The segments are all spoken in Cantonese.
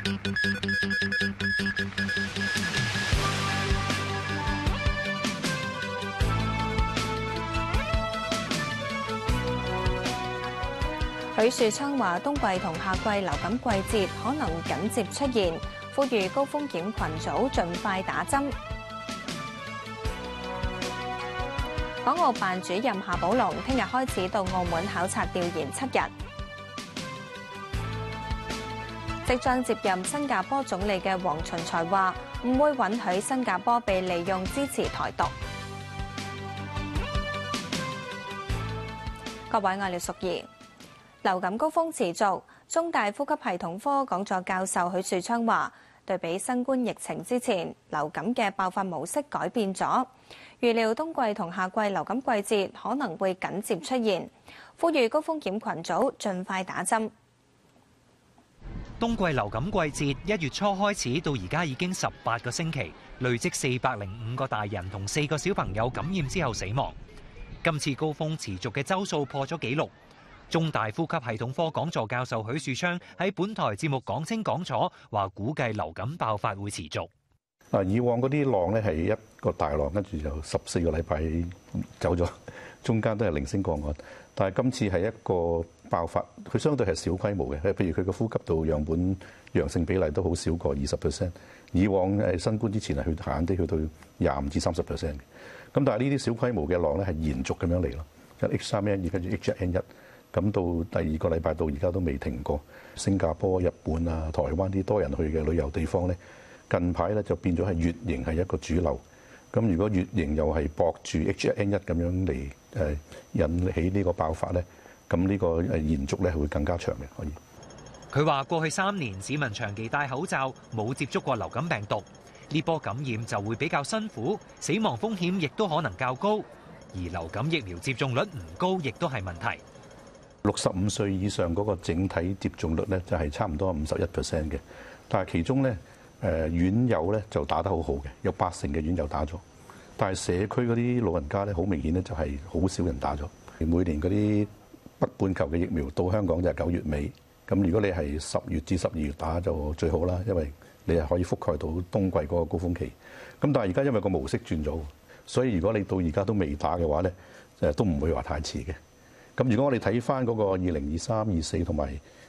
許樹昌話：冬季同夏季流感季節可能緊接出現，呼籲高風險群組盡快打針。港澳辦主任夏寶龍聽日開始到澳門考察調研7日。即將接任新加坡總理嘅黃循財話：唔會允許新加坡被利用支持台獨。各位，我係廖淑儀。流感高峰持續，中大呼吸系統科講座教授許樹昌話：對比新冠疫情之前，流感嘅爆發模式改變咗，預料冬季同夏季流感季節可能會緊接出現，呼籲高風險群組盡快打針。 冬季流感季節1月初開始到而家已經18個星期，累積405個大人同4個小朋友感染之後死亡。今次高峰持續嘅週數破咗紀錄。中大呼吸系統科講座教授許樹昌喺本台節目講清講楚，話估計流感爆發會持續。 以往嗰啲浪咧係一個大浪，跟住就14個禮拜走咗，中間都係零星個案。但係今次係一個爆發，佢相對係小規模嘅，譬如佢個呼吸道樣本陽性比例都好少過20%。以往新冠之前係閒閒地去到25至30%嘅。咁但係呢啲小規模嘅浪咧係延續咁樣嚟咯，即係 H3N2跟住 H1N1。咁到第2個禮拜到而家都未停過。新加坡、日本啊、台灣啲多人去嘅旅遊地方咧，近排咧就變咗係乙型係一個主流。咁如果乙型又係駁住 H1N1 咁樣嚟引起呢個爆發咧，咁呢個延續咧係會更加長嘅。可以。 佢話過去3年市民長期戴口罩，冇接觸過流感病毒，呢波感染就會比較辛苦，死亡風險亦都可能較高。而流感疫苗接種率唔高，亦都係問題。 65歲以上嗰個整體接種率咧就係差唔多51% 嘅，但係其中咧院友咧就打得好好嘅，有80%嘅院友打咗，但係社區嗰啲老人家咧好明顯咧就係好少人打咗。每年嗰啲北半球嘅疫苗到香港就係9月尾，咁如果你係10月至12月打就最好啦，因為你係可以覆蓋到冬季嗰個高峰期。咁但係而家因為個模式轉咗，所以如果你到而家都未打嘅話咧，都唔會話太遲嘅。咁如果我哋睇翻嗰個2023、24同埋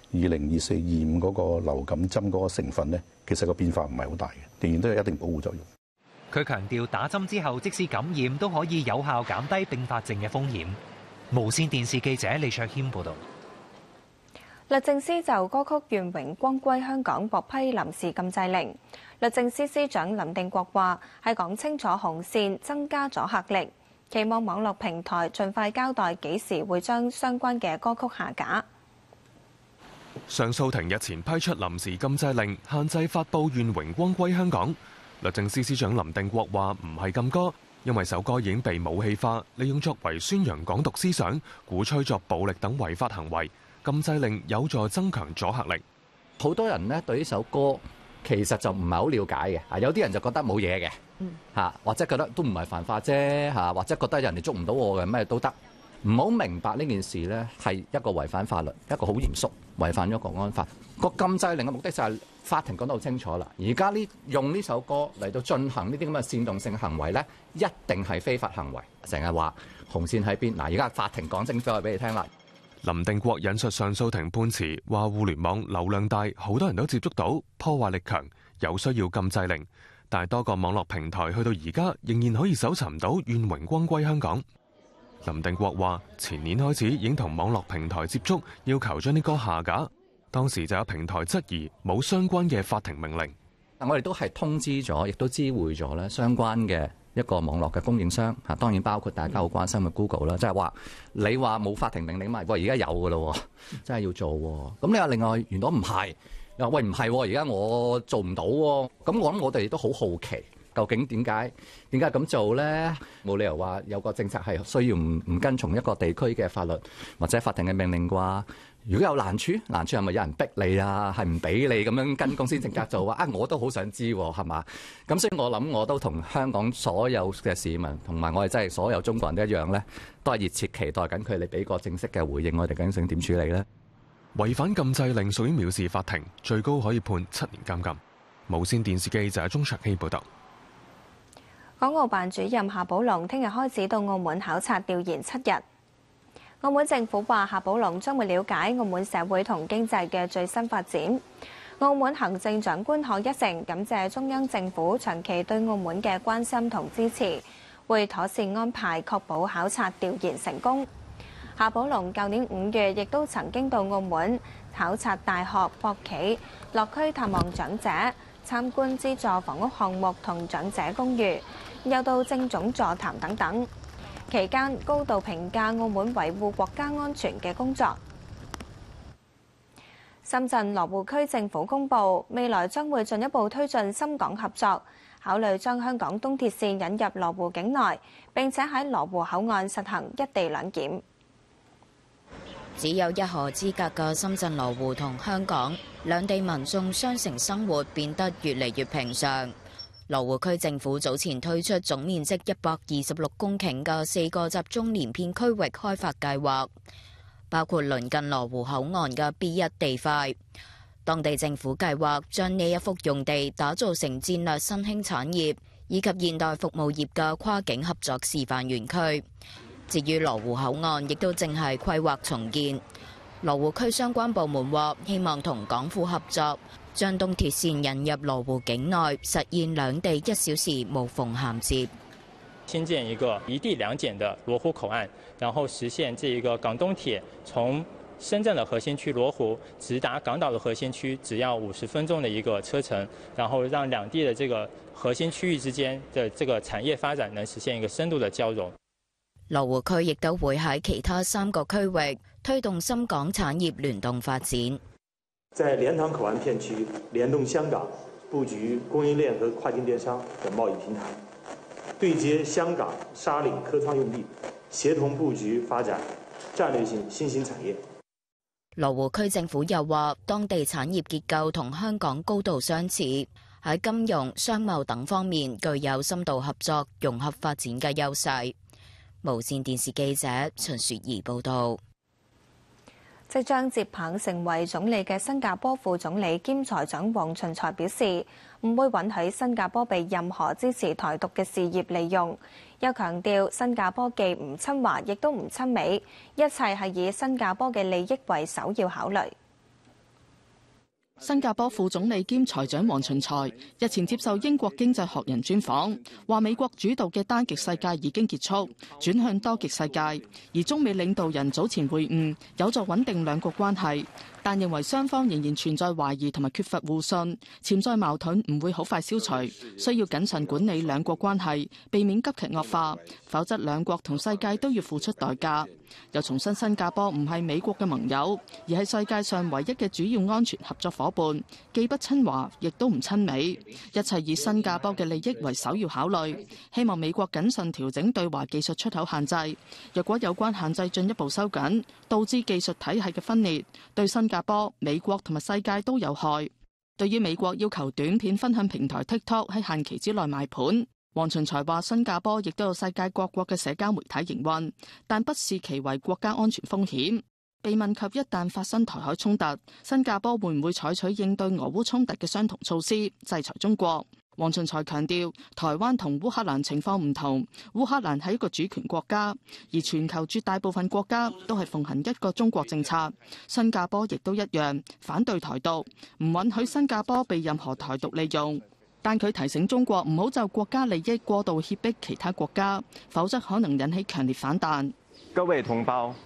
2024、25嗰個流感針嗰個成分咧，其實個變化唔係好大嘅，仍然都有一定保護作用。 佢強調打針之後，即使感染都可以有效減低併發症嘅風險。無線電視記者李卓謙報導。 律政司就歌曲《願榮光歸香港》獲批臨時禁制令。律政司司長林定國話：係講清楚紅線，增加阻嚇力。期望網絡平台盡快交代幾時會將相關嘅歌曲下架。 上訴庭日前批出臨時禁制令，限制發布《願榮光歸香港》。律政司司長林定國話唔係禁歌，因為首歌已經被武器化，利用作為宣揚港獨思想、鼓吹作暴力等違法行為。禁制令有助增強阻嚇力。 好多人呢對呢首歌其實就唔係好了解嘅，啊有啲人就覺得冇嘢嘅，或者覺得都唔係犯法啫，或者覺得人哋捉唔到我嘅咩都得，唔好明白呢件事呢係一個違反法律，一個好嚴肅違反咗國安法。個禁制令嘅目的就係法庭講得好清楚啦，而家用呢首歌嚟到進行呢啲咁嘅煽動性行為呢，一定係非法行為。成日話紅線喺邊，嗱而家法庭講清楚俾你聽啦。 林定國引述上訴庭判詞，話互聯網流量大，好多人都接觸到，破壞力強，有需要禁制令。但係多個網絡平台去到而家仍然可以搜尋到《願榮光歸香港》。林定國話：前年開始已經同網絡平台接觸，要求將啲歌下架。當時就有平台質疑冇相關嘅法庭命令。 我哋都係通知咗，亦都知會咗咧相關嘅一個網絡嘅供應商嚇，當然包括大家好關心嘅 Google 啦，即係話你話冇法庭命令嘛？喂，而家有㗎咯，真係要做喎。咁你話另外，如果唔係，又喂唔係，而家我做唔到喎。咁我諗我哋都好好奇，究竟點解咁做咧？冇理由話有個政策係需要唔跟從一個地區嘅法律或者法庭嘅命令啩？如果有難處係咪有人逼你啊？係唔俾你咁樣跟公司政策做啊？我都好想知喎，係嘛？咁所以我諗我都同香港所有嘅市民同埋我哋真係所有中國人都一樣咧，都係熱切期待緊佢哋俾個正式嘅回應，我哋究竟想點處理咧？ 違反禁制令屬於藐視法庭，最高可以判7年監禁。無線電視記者鐘卓希報道。 港澳辦主任夏寶龍聽日開始到澳門考察調研7日。澳門政府話，夏寶龍將會了解澳門社會同經濟嘅最新發展。澳門行政長官賀一誠感謝中央政府長期對澳門嘅關心同支持，會妥善安排確保考察調研成功。夏寶龍舊年5月亦都曾經到澳門考察大學、博企，落區探望長者，參觀資助房屋項目同長者公寓，又到政總座談等等。期間高度評價澳門維護國家安全嘅工作。深圳羅湖區政府公布，未來將會進一步推進深港合作，考慮將香港東鐵線引入羅湖境內，並且喺羅湖口岸實行一地兩檢。 只有一河之隔嘅深圳羅湖同香港兩地民眾雙城生活變得越嚟越平常。羅湖區政府早前推出總面積126公頃嘅4個集中連片區域開發計劃，包括鄰近羅湖口岸嘅 B1 地塊。當地政府計劃將呢一幅用地打造成戰略新興產業以及現代服務業嘅跨境合作示範園區。至於羅湖口岸，亦都正係規劃重建。羅湖區相關部門話，希望同港府合作，將東鐵線引入羅湖境內，實現兩地1小時無縫銜接。 新建一個一地兩檢的羅湖口岸，然後實現這一個港東鐵從深圳的核心區羅湖直達港島的核心區，只要50分鐘的一個車程，然後讓兩地的這個核心區域之間的這個產業發展能實現一個深度的交融。 羅湖區亦都會喺其他3個區域推動深港產業聯動發展。 在蓮塘口岸片區聯動香港，佈局供應鏈和跨境電商等貿易平台，對接香港沙嶺科創用地，協同佈局發展戰略性新興產業。 羅湖區政府又話，當地產業結構同香港高度相似，喺金融、商貿等方面具有深度合作、融合發展嘅優勢。無線電視記者陳雪兒報道。 即將接棒成為總理嘅新加坡副總理兼財長黃循財表示，唔會允許新加坡被任何支持台獨嘅事業利用，又強調新加坡既唔親華亦都唔親美，一切係以新加坡嘅利益為首要考慮。 新加坡副總理兼財長黃循財日前接受英國經濟學人專訪，話美國主導嘅單極世界已經結束，轉向多極世界，而中美領導人早前會晤有助穩定兩國關係，但認為雙方仍然存在懷疑同埋缺乏互信，潛在矛盾唔會好快消除，需要謹慎管理兩國關係，避免急劇惡化，否則兩國同世界都要付出代價。又重申新加坡唔係美國嘅盟友，而係世界上唯一嘅主要安全合作伙伴，既不親華亦都唔親美，一切以新加坡嘅利益為首要考慮。希望美國謹慎調整對華技術出口限制，若果有關限制進一步收緊，導致技術體系嘅分裂，對新加坡、美國同埋世界都有害。對於美國要求短片分享平台 TikTok 喺限期之內賣盤，黃循財話新加坡亦都有世界各國嘅社交媒體營運，但不視其為國家安全風險。被問及一旦發生台海衝突，新加坡會唔會採取應對俄烏衝突嘅相同措施，制裁中國？黃循財強調，台灣同烏克蘭情況唔同，烏克蘭係一個主權國家，而全球絕大部分國家都係奉行一個中國政策，新加坡亦都一樣，反對台獨，唔允許新加坡被任何台獨利用。但佢提醒中國唔好就國家利益過度脅迫其他國家，否則可能引起強烈反彈。 各位同胞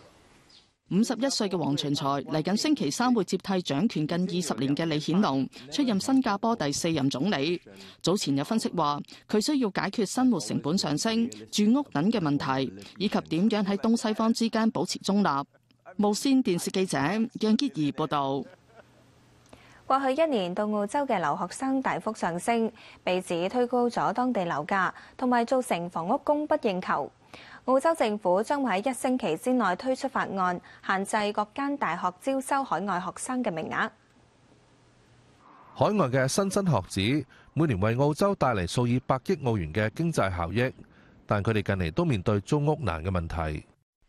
，51歲嘅黃循財嚟緊星期3會接替掌權近20年嘅李顯龍出任新加坡第4任總理。早前有分析話，佢需要解決生活成本上升、住屋等嘅問題，以及點樣喺東西方之間保持中立。無線電視記者楊潔儀報導。 過去1年到澳洲嘅留學生大幅上升，被指推高咗當地樓價，同埋造成房屋供不應求。澳洲政府將會喺1星期之內推出法案，限制各間大學招收海外學生嘅名額。 海外嘅新生學子每年為澳洲帶嚟數以百億澳元嘅經濟效益，但佢哋近嚟都面對租屋難嘅問題。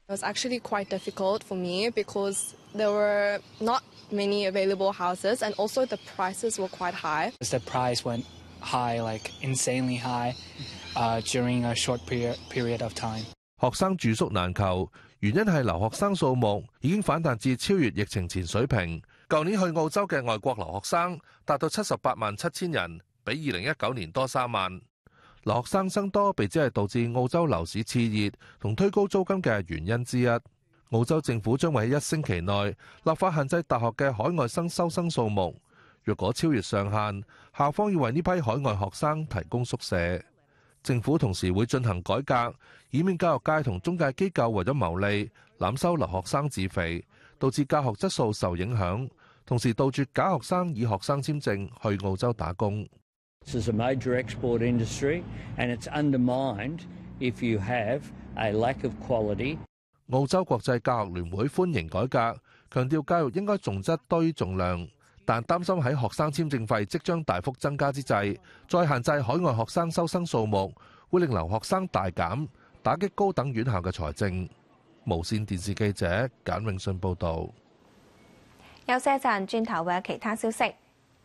It was actually quite difficult for me because there were not many available houses and also the prices were quite high. The price went high, like insanely high, during a short period of time. 學生住宿難求，原因係留學生數目已經反彈至超越疫情前水平。舊年去澳洲嘅外國留學生達到787000人，比2019年多3萬。留學生增多被指係導致澳洲樓市熾熱同推高租金嘅原因之一。澳洲政府將會喺1星期內立法限制大學嘅海外生收生數目，若果超越上限，校方要為呢批海外學生提供宿舍。政府同時會進行改革，以免教育界同中介機構為咗牟利濫收留學生自費，導致教學質素受影響，同時杜絕假學生以學生簽證去澳洲打工。 This is a major export industry, and it's undermined if you have a lack of quality. 澳洲國際教學聯會歡迎改革，強調教育應該重質多於重量，但擔心喺學生簽證費即將大幅增加之際，再限制海外學生收生數目，會令留學生大減，打擊高等院校嘅財政。無線電視記者簡永信報導。 休息一陣，轉頭會有其他消息。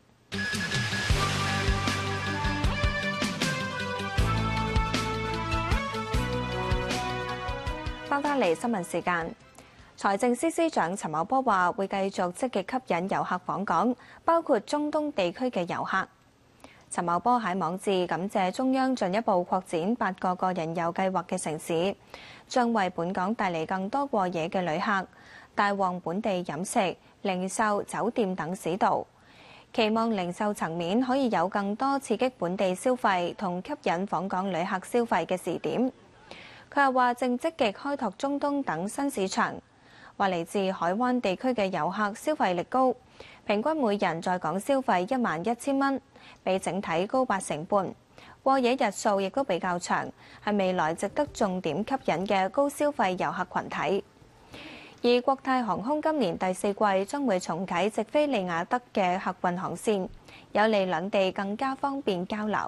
翻嚟新聞時間，財政司司長陳茂波話會繼續積極吸引遊客訪港，包括中東地區嘅遊客。陳茂波喺網誌感謝中央進一步擴展8個個人遊計劃嘅城市，將為本港帶嚟更多過夜嘅旅客，帶旺本地飲食、零售、酒店等市道。期望零售層面可以有更多刺激本地消費同吸引訪港旅客消費嘅時點。佢又話正積極開拓中東等新市場，話嚟自海灣地區嘅遊客消費力高，平均每人在港消費11000蚊，比整體高8成半。過夜日數亦都比較長，係未來值得重點吸引嘅高消費遊客群體。而國泰航空今年第4季將會重啟直飛利雅得嘅客運航線，有利兩地更加方便交流。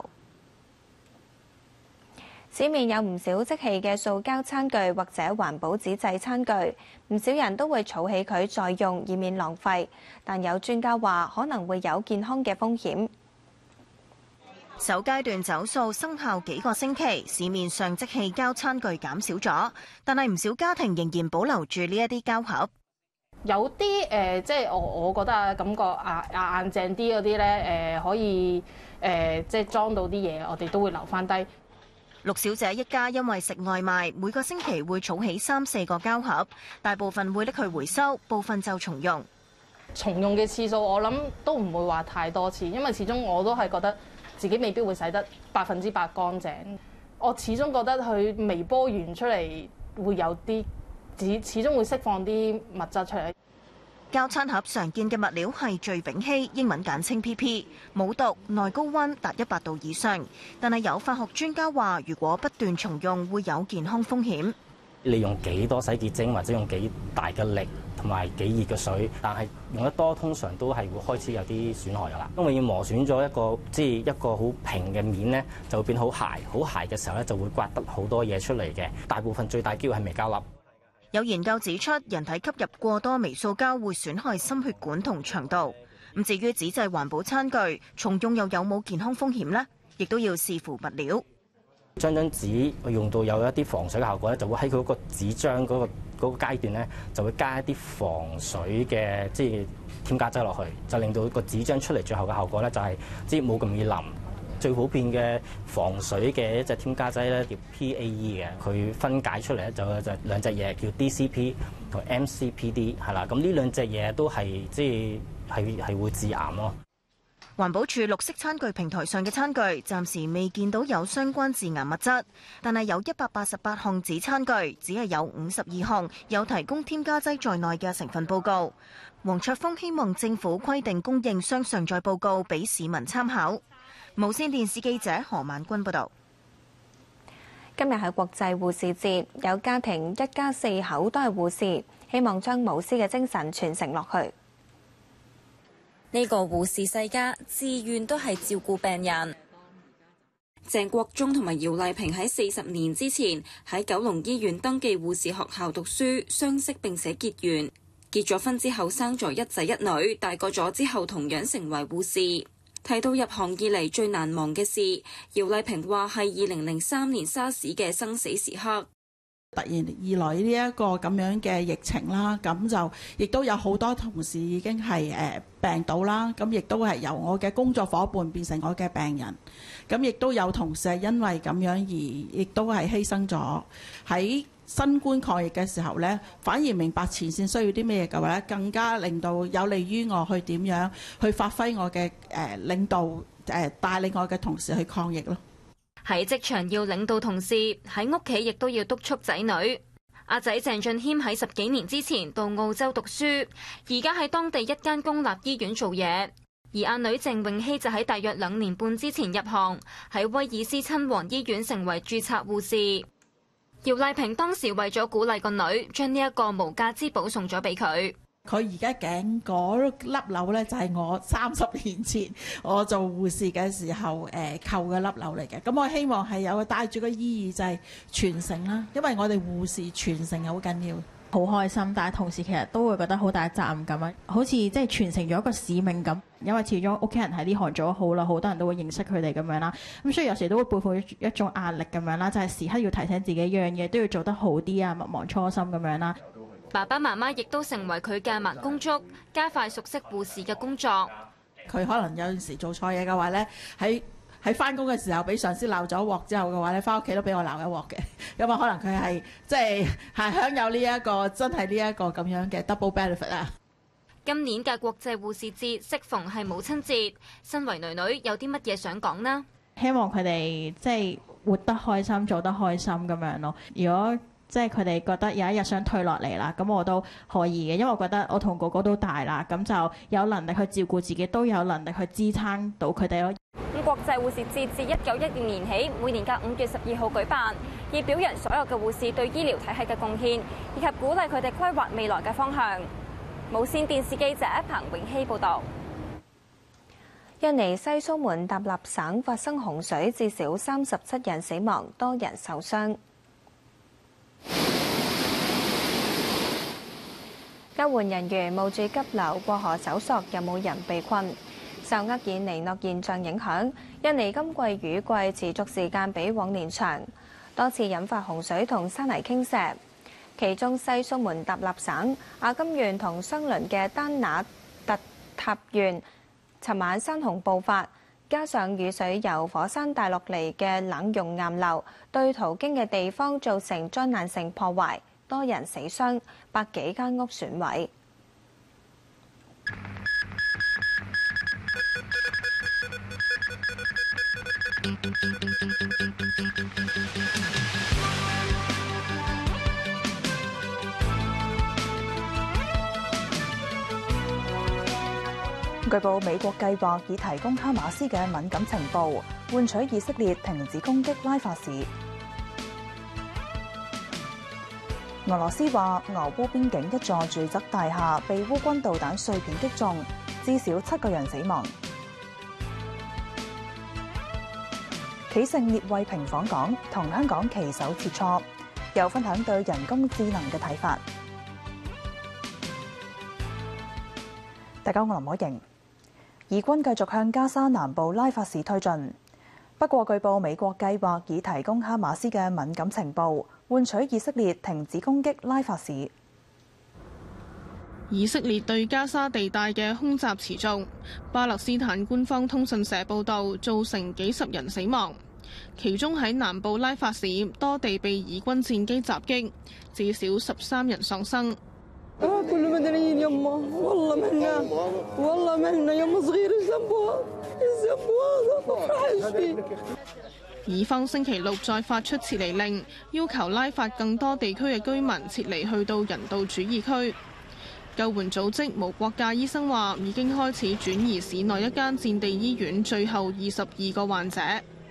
市面有唔少即棄嘅塑膠餐具或者環保紙製餐具，唔少人都會儲起佢再用，以免浪費。但有專家話可能會有健康嘅風險。 首階段走數生效幾個星期，市面上即棄膠餐具減少咗，但係唔少家庭仍然保留住呢一啲膠盒。 有啲即係我覺得感覺硬淨啲嗰啲咧，可以即係裝到啲嘢，我哋都會留翻低。 陸小姐一家因為食外賣，每個星期會儲起3-4個膠盒，大部分會拎去回收，部分就重用。 重用嘅次數我諗都唔會話太多次，因為始終我都係覺得自己未必會洗得100%乾淨。我始終覺得佢微波完出嚟會有啲，始終會釋放啲物質出嚟。 膠餐盒常見嘅物料係聚丙烯，英文簡稱 PP， 冇毒，耐高溫達100度以上。但係有化學專家話，如果不斷重用，會有健康風險。 你用幾多洗潔精或者用幾大嘅力同埋幾熱嘅水，但係用得多，通常都係會開始有啲損害㗎啦。因為要磨損咗一個好平嘅面咧，就會變好鞋嘅時候咧，就會刮得好多嘢出嚟嘅。大部分最大機會係微膠粒。 有研究指出，人體吸入過多微塑膠會損害心血管同腸道。咁至於紙製環保餐具，重用又有冇健康風險呢？亦都要視乎物料。 張紙用到有一啲防水嘅效果咧，就會喺佢嗰個紙張嗰個階段咧，就會加一啲防水嘅添加劑落去，就令到個紙張出嚟最後嘅效果咧，就係冇咁易淋。最普遍嘅防水嘅一隻添加劑咧，叫 PAE 嘅，佢分解出嚟咧就兩隻嘢叫 DCP 同 MCPD 係啦。咁呢兩隻嘢都係係會致癌咯。 環保署綠色餐具平台上嘅餐具暫時未見到有相關致癌物質，但係有188項紙餐具，只係有52項有提供添加劑在內嘅成分報告。黃卓峰希望政府規定供應商上載報告俾市民參考。無線電視記者何萬君報導。 今日係國際護士節，有家庭一家4口都係護士，希望將無私嘅精神傳承落去。 呢個護士世家自願都係照顧病人。 鄭國忠同埋姚麗萍喺40年之前喺九龍醫院登記護士學校讀書，相識並且結緣。結咗婚之後生咗一仔一女，大個咗之後同樣成為護士。提到入行以嚟最難忘嘅事，姚麗萍話係2003年沙士嘅生死時刻。 突然而來呢一個咁樣嘅疫情啦，咁就亦都有好多同事已經係病倒啦，咁亦都係由我嘅工作伙伴變成我嘅病人，咁亦都有同事係因為咁樣而亦都係犧牲咗。喺新冠抗疫嘅時候呢，反而明白前線需要啲咩嘅話咧，更加令到有利於我去點樣去發揮我嘅領導帶領我嘅同事去抗疫咯。 喺職場要領導同事，喺屋企亦都要督促仔女。阿仔鄭俊謙喺10幾年之前到澳洲讀書，而家喺當地一間公立醫院做嘢。而阿女鄭詠希就喺大約2年半之前入行，喺威爾斯親王醫院成為註冊護士。姚麗萍當時為咗鼓勵個女，將呢一個無價之寶送咗俾佢。 佢而家頸嗰粒紐咧，就係我30年前我做護士嘅時候扣嘅粒紐嚟嘅。咁我希望係有帶住個意義，就係傳承啦。因為我哋護士傳承係好緊要。 好開心，但係同時其實都會覺得好大責任感啊，好似即係傳承咗一個使命咁。因為始終屋企人喺呢行做咗好耐，好多人都會認識佢哋咁樣啦。咁所以有時都會背負一種壓力咁樣啦，就係時刻要提醒自己樣嘢都要做得好啲啊，勿忘初心咁樣啦。 爸爸媽媽亦都成為佢嘅盲公竹，加快熟悉護士嘅工作。 佢可能有陣時做錯嘢嘅話咧，喺翻工嘅時候俾上司鬧咗一鑊之後嘅話咧，翻屋企都俾我鬧一鑊嘅。咁啊，可能佢係即係享有呢一個真係呢一個咁樣嘅 double benefit 啊。 今年嘅國際護士節適逢係母親節，身為女女有啲乜嘢想講呢？ 希望佢哋即係活得開心，做得開心咁樣咯。如果即係佢哋覺得有一日想退落嚟啦，咁我都可以嘅，因為我覺得我同哥哥都大啦，咁就有能力去照顧自己，都有能力去支撐到佢哋咯。 咁國際護士節自1912年起，每年嘅5月12號舉辦，以表揚所有嘅護士對醫療體系嘅貢獻，以及鼓勵佢哋規劃未來嘅方向。無線電視記者彭永熙報導。 印尼西蘇門答臘省發生洪水，至少37人死亡，多人受傷。救援人員冒住急流過河搜索有冇人被困。受厄爾尼諾現象影響，印尼今季雨季持續時間比往年長，多次引發洪水同山泥傾瀉。其中西蘇門答臘省、阿金縣同相鄰嘅丹那特塔縣，尋晚山洪暴發，加上雨水由火山帶落嚟嘅冷熔岩流，對途經嘅地方造成災難性破壞，多人死傷，百幾間屋損毀。 據報美國計劃以提供哈馬斯嘅敏感情報，換取以色列停止攻擊拉法市。俄羅斯話俄烏邊境一座住宅大廈被烏軍導彈碎片擊中，至少7個人死亡。棋聖聶慧萍訪港，同香港棋手切磋，又分享對人工智能嘅睇法。大家好，我林可瑩。以軍繼續向加沙南部拉法市推進，不過據報美國計劃以提供哈馬斯嘅敏感情報，換取以色列停止攻擊拉法市。 以色列對加沙地帶嘅空襲持續，巴勒斯坦官方通訊社報導造成幾十人死亡，其中喺南部拉法市多地被以軍戰機襲擊，至少13人喪生。以方星期六再發出撤離令，要求拉法更多地區嘅居民撤離去到人道主義區。救援組織無國界醫生話，已經開始轉移市內一間戰地醫院最後22個患者。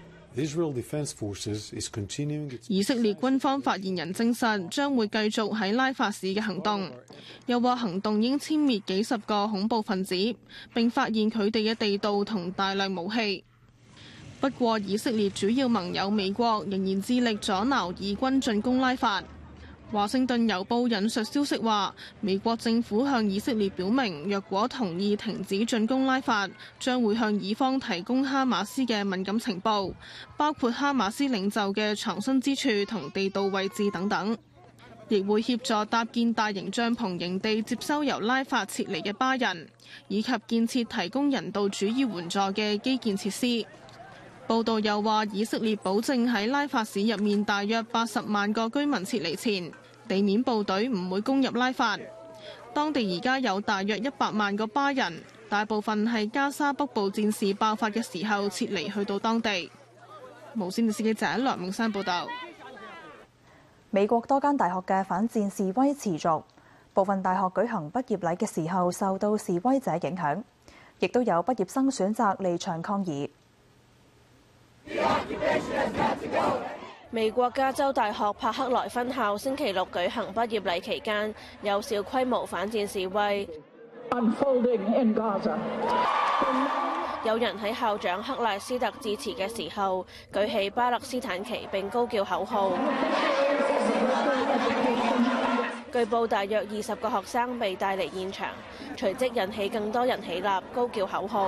以色列軍方發言人證實，將會繼續喺拉法市嘅行動，又話行動已經殲滅幾十個恐怖分子，並發現佢哋嘅地道同大量武器。 不過以色列主要盟友美國仍然致力阻撓以軍進攻拉法。華盛頓郵報引述消息話，美國政府向以色列表明，若果同意停止進攻拉法，將會向以方提供哈馬斯嘅敏感情報，包括哈馬斯領袖嘅藏身之處同地道位置等等，亦會協助搭建大型帳篷營地接收由拉法撤離嘅巴人，以及建設提供人道主義援助嘅基建設施。報道又話，以色列保證喺拉法市入面大約80萬個居民撤離前，地面部隊唔會攻入拉法。當地而家有大約100萬個巴人，大部分係加沙北部戰事爆發嘅時候撤離去到當地。無線電視記者梁永山報導。 美國多間大學嘅反戰示威持續，部分大學舉行畢業禮嘅時候受到示威者影響，亦都有畢業生選擇離場抗議。 美國加州大學柏克萊分校星期六舉行畢業禮期間，有小規模反戰示威。有人喺校長克賴斯特致辭嘅時候舉起巴勒斯坦旗並高叫口號。據報大約20個學生被帶離現場，隨即引起更多人起立高叫口號，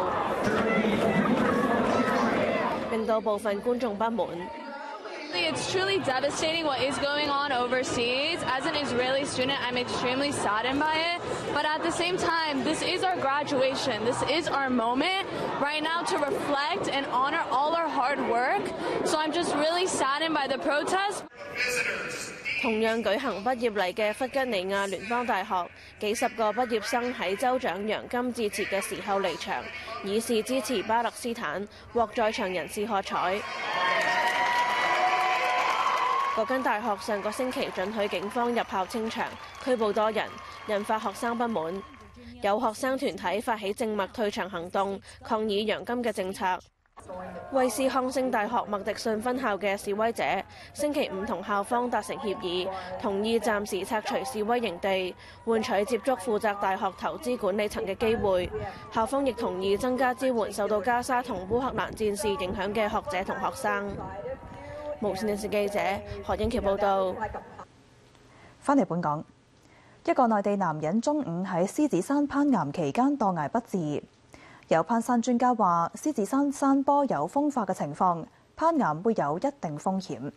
令到部分觀眾不滿。 It's truly devastating what is going on overseas. As an Israeli student, I'm extremely saddened by it. But at the same time, this is our graduation. This is our moment right now to reflect and honor all our hard work. So I'm just really saddened by the protest. 同樣舉行畢業禮嘅弗吉尼亞聯邦大學，幾十個畢業生喺州長楊金致辭嘅時候離場，以示支持巴勒斯坦，獲在場人士喝彩。嗰間大學上個星期准許警方入校清場，拘捕多人，引發學生不滿。有學生團體發起靜默退場行動，抗議楊金嘅政策。威斯康星大學麥迪遜分校嘅示威者星期五同校方達成協議，同意暫時拆除示威營地，換取接觸負責大學投資管理層嘅機會。校方亦同意增加支援受到加沙同烏克蘭戰事影響嘅學者同學生。無線電視記者何英橋報導。 返嚟本港，一個內地男人中午喺獅子山攀岩期間墮崖不治。有攀山專家話，獅子山山坡有風化嘅情況，攀岩會有一定風險。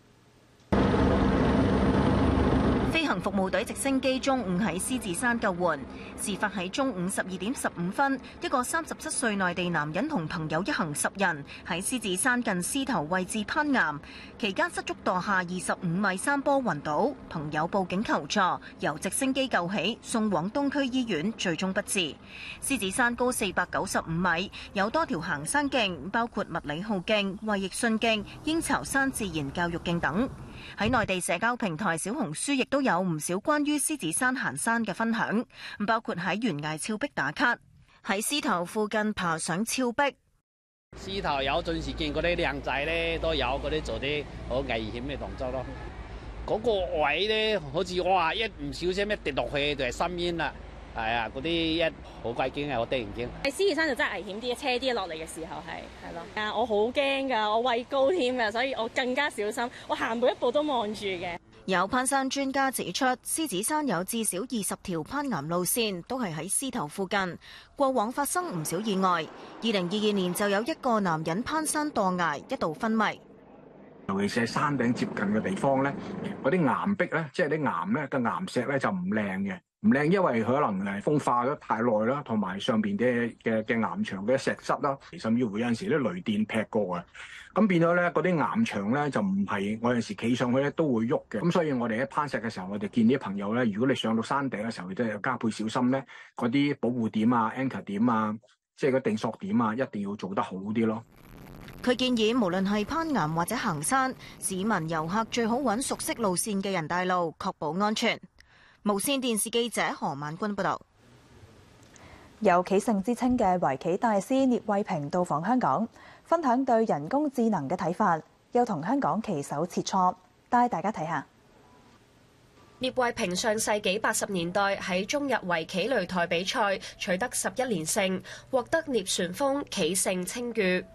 飛行服務隊直升機中午喺獅子山救援，事發喺中午12點15分，一個37歲內地男人同朋友一行10人喺獅子山近獅頭位置攀岩，期間失足墮下25米山坡暈倒，朋友報警求助，由直升機救起，送往東區醫院，最終不治。獅子山高495米，有多條行山徑，包括麥理浩徑、衛奕信徑、鷹巢山自然教育徑等。喺內地社交平台小紅書亦都有唔少關於獅子山行山嘅分享，包括喺懸崖峭壁打卡，喺獅頭附近爬上峭壁。 獅頭有陣時見嗰啲靚仔咧，都有嗰啲做啲好危險嘅動作咯。嗰個位咧，好似哇一唔小心一跌落去就係深淵啦。係啊，嗰啲一好鬼驚啊，好得人驚。 喺獅子山就真係危險啲，車啲落嚟嘅時候係咯。啊，我好驚㗎，我畏高添㗎，所以我更加小心，我行每一步都望住嘅。 有攀山專家指出，獅子山有至少20條攀岩路線，都係喺獅頭附近，過往發生唔少意外。2022年就有一個男人攀山墮崖，一度昏迷。 尤其是喺山頂接近嘅地方咧，嗰啲岩壁咧，即係啲岩咧嘅岩石咧就唔靚嘅。唔靚，因為佢可能係風化得太耐啦，同埋上邊嘅岩牆嘅石質啦，甚至乎有陣時啲雷電劈過啊，咁變咗咧嗰啲岩牆咧就唔係我有陣時企上去咧都會喐嘅，咁所以我哋喺攀石嘅時候，我哋見啲朋友咧，如果你上到山頂嘅時候，都係加倍小心咧，嗰啲保護點啊、anchor 點啊，即係個定索點啊，一定要做得好啲咯。 佢建議無論係攀岩或者行山，市民遊客最好揾熟悉路線嘅人帶路，確保安全。無線電視記者何萬君報道。 有棋聖之稱嘅圍棋大師聶衛平到訪香港，分享對人工智能嘅睇法，又同香港棋手切磋，帶大家睇下。 聶衛平上世紀80年代喺中日圍棋擂台比賽取得11連勝，獲得聶旋風棋聖稱譽。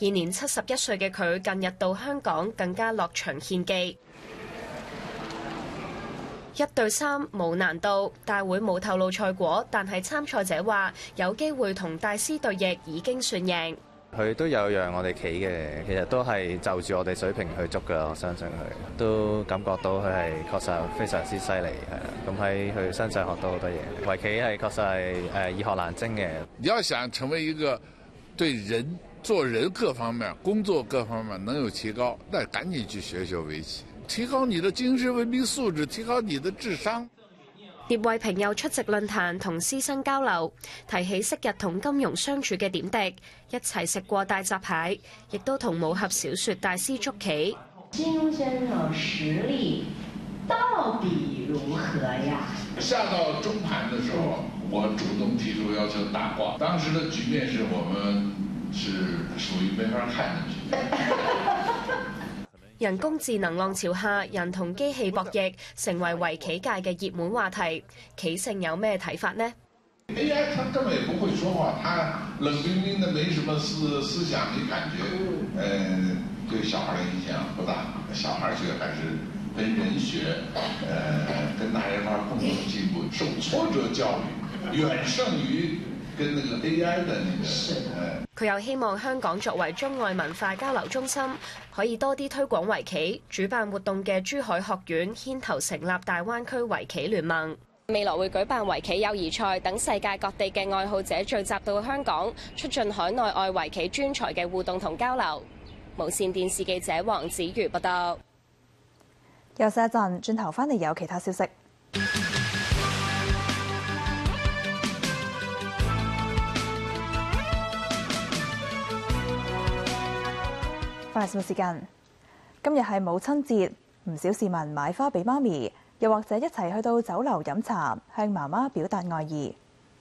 現年71歲嘅佢近日到香港更加落場獻技。1對3冇難度，大會冇透露賽果，但係參賽者話有機會同大師對弈已經算贏。 佢都有讓我哋企嘅，其實都係就住我哋水平去捉㗎，我相信佢都感覺到佢係確實非常之犀利，係啦。咁喺佢身上學到好多嘢，圍棋係確實係易學難精嘅。 你要想成為一個對人做人各方面、工作各方面能有提高，那趕緊去學圍棋，提高你的精神文明素質，提高你的智商。 聶慧萍又出席論壇同師生交流，提起昔日同金庸相處嘅點滴，一齊食過大閘蟹，亦都同武俠小說大師捉棋。 金庸先生實力到底如何呀？ 下到中盤的時候，我主動提出要求打掛，當時的局面是我們是屬於沒法看的局面。 人工智能浪潮下，人同機器博弈成為圍棋界嘅熱門話題。棋聖有咩睇法呢 ？AI 它根本也不會說話，它冷冰冰的，沒什麼思想，沒感覺。對小孩的影響不大。小孩學還是跟人學，跟大家一塊共同進步，受挫折教育遠勝於跟那個 AI 的那個。 佢又希望香港作為中外文化交流中心，可以多啲推廣圍棋。主辦活動嘅珠海學院牽頭成立大灣區圍棋聯盟，未來會舉辦圍棋友誼賽，等世界各地嘅愛好者聚集到香港，促進海內外圍棋專才嘅互動同交流。無線電視記者黃子瑜報道。 休息一陣，轉頭返嚟有其他消息。翻嚟新聞時間，今日係母親節，唔少市民買花俾媽咪，又或者一齊去到酒樓飲茶，向媽媽表達愛意。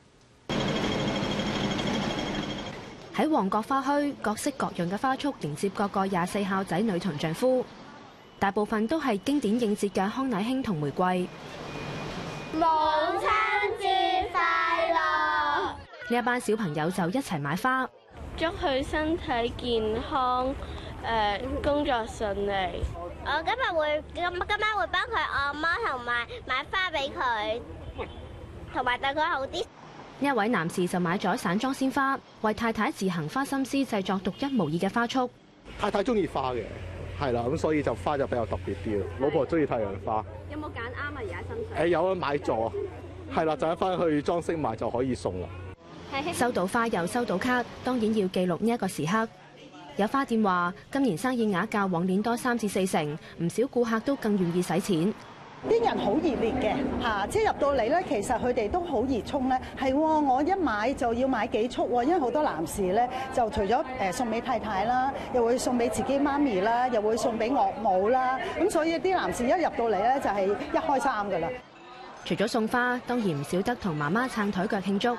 喺旺角花墟，各式各樣嘅花束迎接各個24孝仔女同丈夫，大部分都係經典應節嘅康乃馨同玫瑰。 母親節快樂！ 呢一班小朋友就一齊買花， 祝佢身體健康。工作順利。我今晚會幫佢按摩同埋買花俾佢，同埋對佢好啲。 呢一位男士就買咗散裝鮮花，為太太自行花心思製作獨一無二嘅花束。 太太中意花嘅，係啦，咁所以就花就比較特別啲咯。老婆中意太陽花。 有冇揀啱啊？而家身上？ 有啊，買咗，係啦，就一翻去裝飾埋就可以送啦。 收到花又收到卡，當然要記錄呢一個時刻。有花店話，今年生意額較往年多3至4成，唔少顧客都更願意使錢。 啲人好熱烈嘅嚇，即係入到嚟咧，其實佢哋都好熱衷咧。係喎，我一買就要買幾束喎，因為好多男士咧就除咗送俾太太啦，又會送俾自己媽咪啦，又會送俾岳母啦。咁所以啲男士一入到嚟咧就係一開三㗎啦。 除咗送花，當然唔少得同媽媽撐台腳慶祝。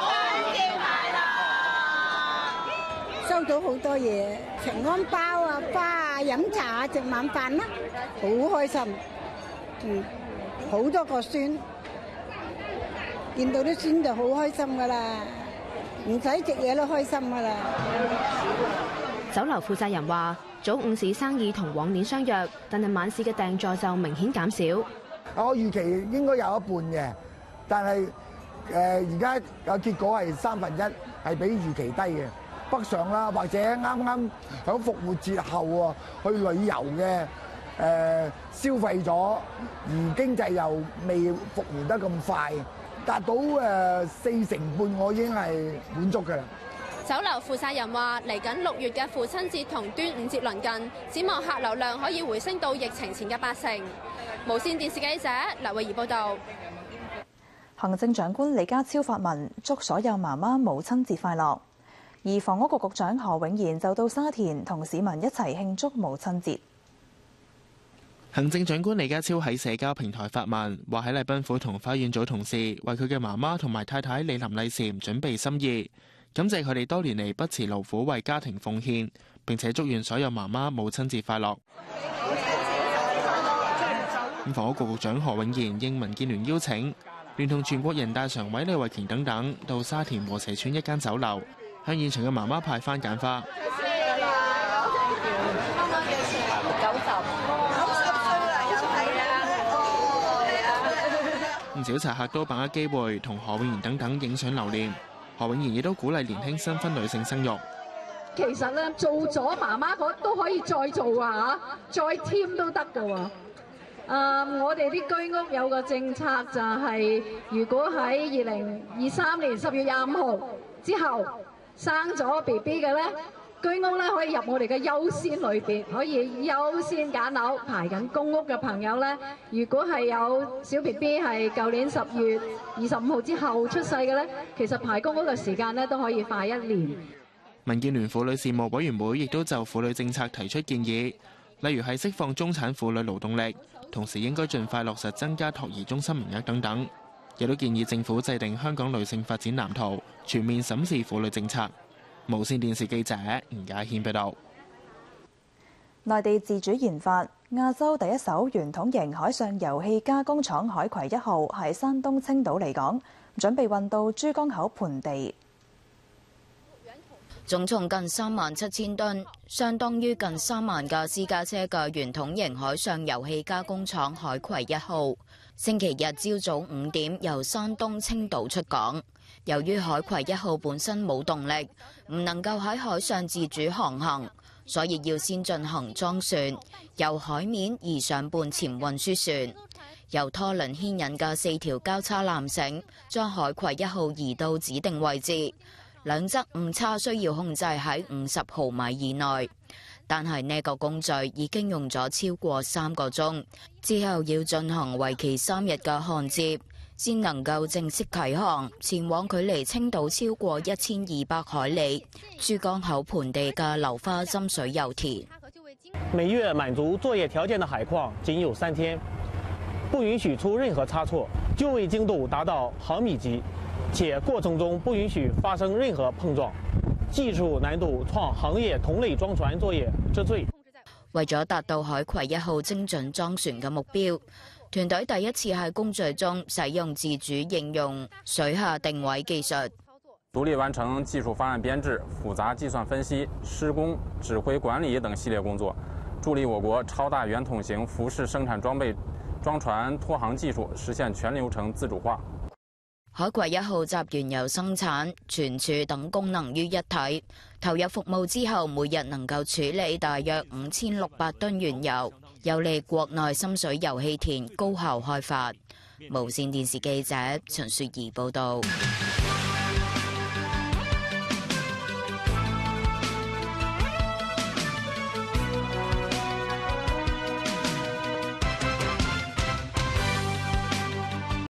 收到好多嘢，平安包啊、花啊、飲茶啊、食晚飯啦，好開心。好多個孫，見到啲孫就好開心噶啦，唔使食嘢都開心噶啦。 酒樓負責人話：早午市生意同往年相若，但係晚市嘅訂座就明顯減少。 我預期應該有一半嘅，但係而家有結果係1/3，係比預期低嘅。北上啦，或者啱啱喺復活節後去旅遊嘅消費咗，而經濟又未復原得咁快，達到4成半，我已經係滿足㗎啦。 酒樓負責人話：嚟緊6月嘅父親節同端午節鄰近，展望客流量可以回升到疫情前嘅8成。無線電視記者黎慧儀報導。 行政長官李家超發文祝所有媽媽母親節快樂。而房屋局局長何永賢就到沙田同市民一齊慶祝母親節。 行政長官李家超喺社交平台發文，話喺禮賓府同花園組同事為佢嘅媽媽同埋太太李林麗嬋準備心意，感謝佢哋多年嚟不辭勞苦為家庭奉獻，並且祝願所有媽媽母親節快樂。房屋局局長何永賢應民建聯邀請，聯同全國人大常委李慧瓊等等到沙田禾輋邨一間酒樓，向現場嘅媽媽派番梘花。 少茶客都把握機會同何永賢等等影相留念。何永賢亦都鼓勵年輕新婚女性生育。 其實咧，做咗媽媽嗰都可以再做啊，再添都得㗎喎。我哋啲居屋有個政策就係，如果喺2023年10月25號之後生咗 BB 嘅咧，居屋咧可以入我哋嘅優先裏邊，可以優先揀樓。排緊公屋嘅朋友咧，如果係有小 BB 係舊年10月25號之後出世嘅咧，其實排公屋嘅時間咧都可以快1年。 民建聯婦女事務委員會亦都就婦女政策提出建議，例如係釋放中產婦女勞動力，同時應該盡快落實增加托兒中心名額等等。亦都建議政府制定香港女性發展藍圖，全面審視婦女政策。無線電視記者吳家軒報道。 內地自主研發亞洲第一艘圓筒型海上油氣加工廠海葵1號喺山東青島離港，準備運到珠江口盆地。 總重近37000噸，相當於近3萬架私家車嘅圓筒型海上油氣加工廠海葵1號，星期日朝早5點由山東青島出港。由於海葵1號本身冇動力，唔能夠喺海上自主航行，所以要先進行裝船，由海面移上半潛運輸船，由拖輪牽引嘅4條交叉纜繩將海葵1號移到指定位置。兩側誤差需要控制喺50毫米以內，但係呢個工序已經用咗超過3個鐘，之後要進行為期3日嘅焊接，先能夠正式啟航，前往距離青島超過1200海里珠江口盆地嘅流花深水油田。 每月滿足作業條件的海況僅有3天，不允許出任何差錯，就位精度達到毫米級。且過程中不允許發生任何碰撞，技術難度創行業同類裝船作業之最。 為咗達到海葵1號精準裝船嘅目標，團隊第一次喺工序中使用自主應用水下定位技術， 獨立完成技術方案編制、複雜計算分析、施工、指揮管理等系列工作，助力我國超大圓筒型浮式生產裝備裝船拖航技術實現全流程自主化。 海葵1號集原油生產、存儲等功能於一體，投入服務之後，每日能夠處理大約5600噸原油，有利國內深水油氣田高效開發。無線電視記者陳雪兒報道。